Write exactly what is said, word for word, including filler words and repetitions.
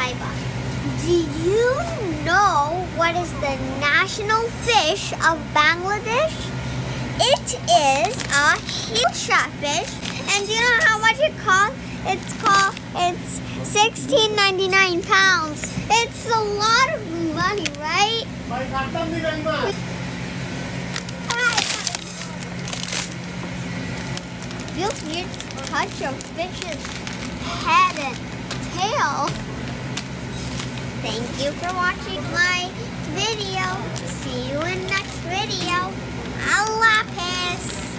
subscriber. Do you know what is the national fish of Bangladesh? It is a Hilsha fish. And do you know how much it costs? It's called, it's sixteen ninety-nine pounds. It's a lot of money, right? Feel free to touch your fish's head and tail. Thank you for watching my video. See you in next video. Allah Hafiz.